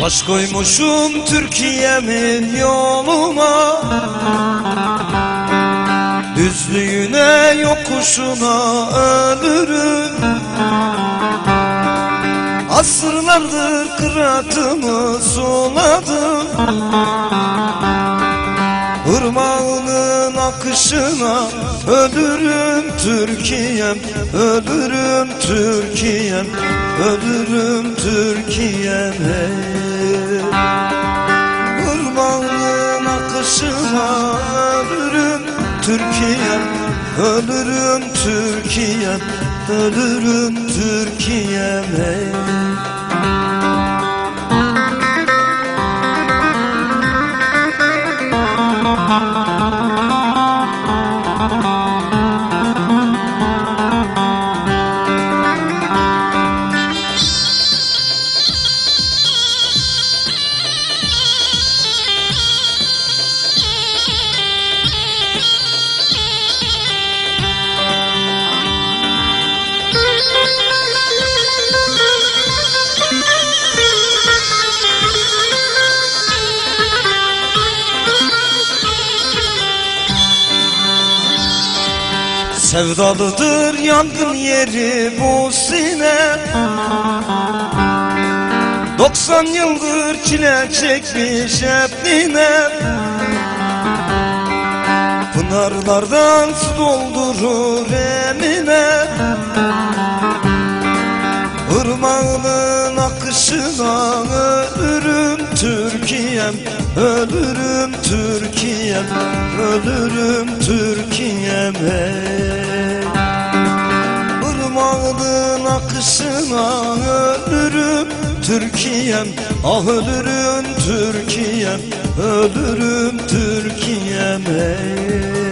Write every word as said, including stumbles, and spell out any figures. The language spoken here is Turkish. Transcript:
Baş koymuşum Türkiye'min yoluna, düzlüğüne yokuşuna ölürüm. Asırlardır kıratımı suladım, ırmağının akışına ölürüm Türkiye'm, ölürüm Türkiye'm, ölürüm Türkiye'm. Hey. Irmağının akışına ölürüm Türkiye'm, ölürüm Türkiye'm, ölürüm Türkiye'm. Hey. Sevdalıdır yangın yeri bu sine, doksan yıldır çile çekmiş hep ninem. Pınarlardan su doldurur emine, ırmağının akışına ölürüm Türkiye'm, ölürüm Türkiye'm, ölürüm Türkiye'm. Hey. Irmağının akışına ölürüm Türkiye'm, ah ölürüm Türkiye'm, ölürüm Türkiye'm. Hey.